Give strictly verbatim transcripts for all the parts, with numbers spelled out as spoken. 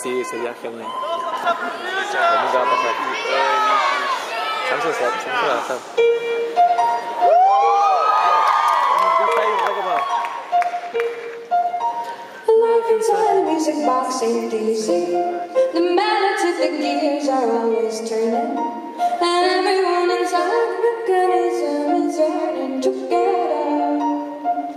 Sí, sería genial. Pero nunca va a pasar. Samsung se Samsung va a pasar. Life inside the music box ain't easy. The melody, the gears are always turning, and everyone inside the mechanism is yearning to get out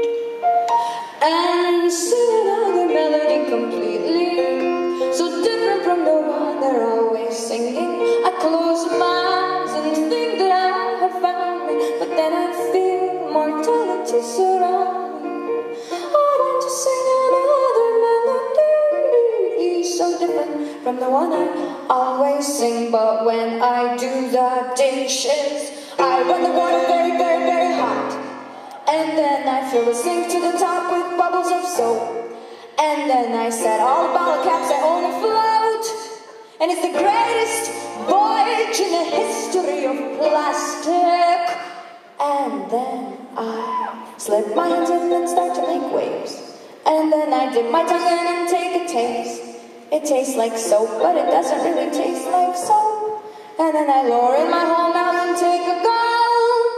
and sing another melody completely so different from the one they're always singing. I close my eyes and think that I have found me, but then I feel mortality surround me. I want to sing another melody so different from the one I always sing, but when I do the dishes, I run the water very, very, very hot, and then I fill the sink to the top with bubbles of soap, and then I set all the bottle caps I own afloat, and it's the greatest voyage in the history of plastic. And then I slip my hands in and start to make waves, and then I dip my tongue in and take a taste. It tastes like soap, but it doesn't really taste like soap. And then I lower in my whole mouth and take a gulp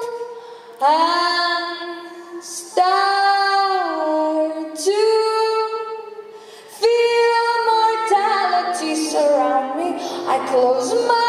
and start to feel mortality surround me. I close my